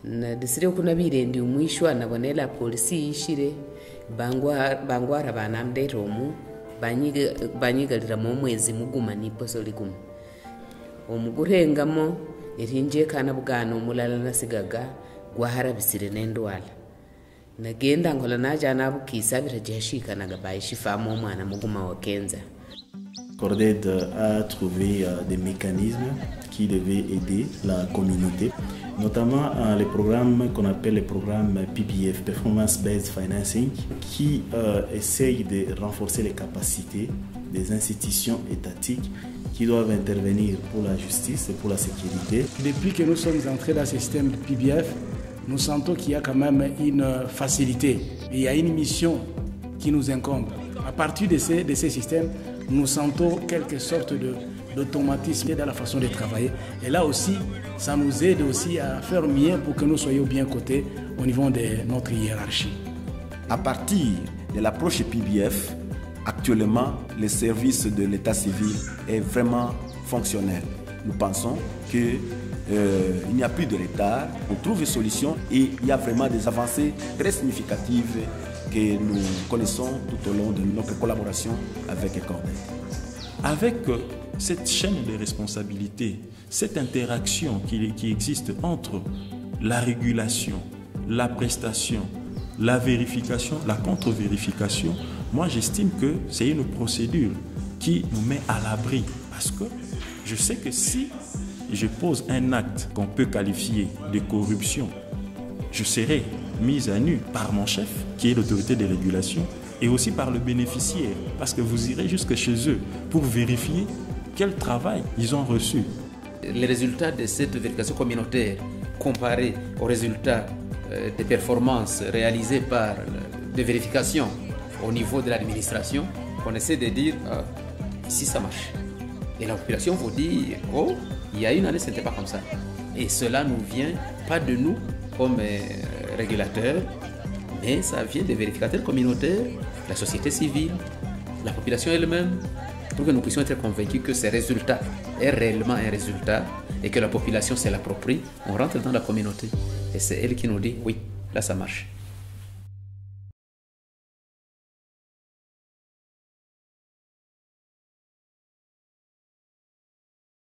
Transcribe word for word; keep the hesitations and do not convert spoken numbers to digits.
na disire kuna birendi umwisho anabonela polisi ishire bangwa bangwara banamdero mu banyiga banyigalira mu mwezi muguma nipo solikum omugurengamo erinje kana bugano mulala nasigaga gwahara bisire nendwala nagenda ngola naja nabukisa birajeshika nagabayishifamo mwana muguma wa Kenza. Corded a trouvé euh, des mécanismes qui devaient aider la communauté, notamment euh, les programmes qu'on appelle les programmes P B F, Performance Based Financing, qui euh, essayent de renforcer les capacités des institutions étatiques qui doivent intervenir pour la justice et pour la sécurité. Depuis que nous sommes entrés dans ce système de P B F, nous sentons qu'il y a quand même une facilité. Il y a une mission qui nous incombe. À partir de ces, de ces systèmes, nous sentons quelque sorte d'automatisme dans la façon de travailler. Et là aussi, ça nous aide aussi à faire mieux pour que nous soyons bien cotés au niveau de notre hiérarchie. À partir de l'approche P B F, actuellement, le service de l'état civil est vraiment fonctionnel. Nous pensons qu'il euh, n'y a plus de retard, on trouve une solution et il y a vraiment des avancées très significatives que nous connaissons tout au long de notre collaboration avec Corded. Avec cette chaîne de responsabilité, cette interaction qui, qui existe entre la régulation, la prestation, la vérification, la contre-vérification, moi j'estime que c'est une procédure qui nous met à l'abri. Parce que je sais que si je pose un acte qu'on peut qualifier de corruption, je serai mise à nu par mon chef, qui est l'autorité de régulation, et aussi par le bénéficiaire, parce que vous irez jusque chez eux pour vérifier quel travail ils ont reçu. Les résultats de cette vérification communautaire comparés aux résultats euh, des performances réalisées par des vérifications au niveau de l'administration, on essaie de dire euh, ici ça marche. Et la population vous dit oh, il y a une année ce n'était pas comme ça. Et cela nous vient pas de nous comme euh, régulateurs, mais ça vient des vérificateurs communautaires, la société civile, la population elle-même, pour que nous puissions être convaincus que ces résultats est réellement un résultat et que la population se l'approprie. On rentre dans la communauté et c'est elle qui nous dit oui, là ça marche.